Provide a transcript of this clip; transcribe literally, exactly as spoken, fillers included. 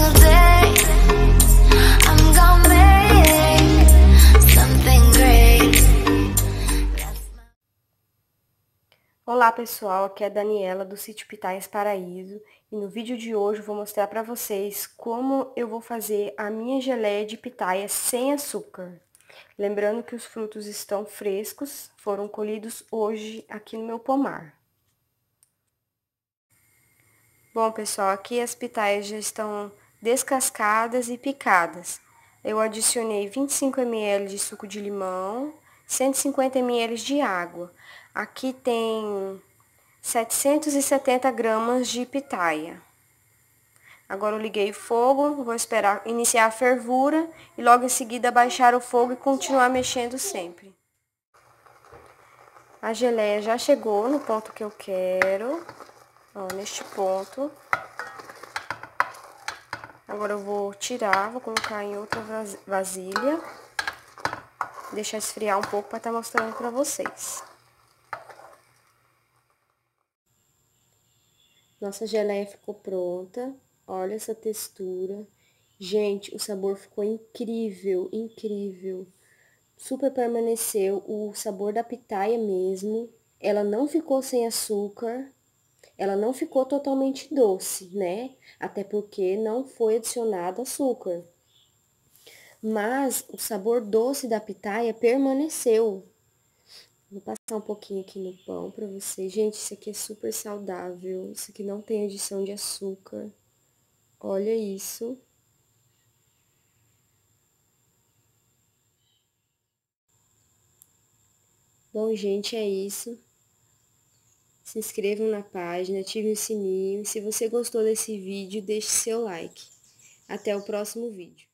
single day I'm gonna make something great. Olá pessoal, aqui é a Daniela do Sítio Pitaias Paraíso e no vídeo de hoje eu vou mostrar para vocês como eu vou fazer a minha geleia de pitaia sem açúcar. Lembrando que os frutos estão frescos, foram colhidos hoje aqui no meu pomar. Bom pessoal, aqui as pitaias já estão descascadas e picadas. Eu adicionei vinte e cinco mililitros de suco de limão, cento e cinquenta mililitros de água. Aqui tem setecentos e setenta gramas de pitaia. Agora eu liguei o fogo, vou esperar iniciar a fervura e logo em seguida baixar o fogo e continuar mexendo sempre. A geleia já chegou no ponto que eu quero, ó, neste ponto. Agora eu vou tirar, vou colocar em outra vasilha, deixar esfriar um pouco para estar mostrando para vocês. Nossa geleia ficou pronta, olha essa textura. Gente, o sabor ficou incrível, incrível. Super permaneceu o sabor da pitaia mesmo. Ela não ficou sem açúcar, ela não ficou totalmente doce, né? Até porque não foi adicionado açúcar. Mas o sabor doce da pitaia permaneceu. Vou passar um pouquinho aqui no pão pra vocês. Gente, isso aqui é super saudável. Isso aqui não tem adição de açúcar. Olha isso. Bom, gente, é isso. Se inscrevam na página, ativem o sininho. Se você gostou desse vídeo, deixe seu like. Até o próximo vídeo.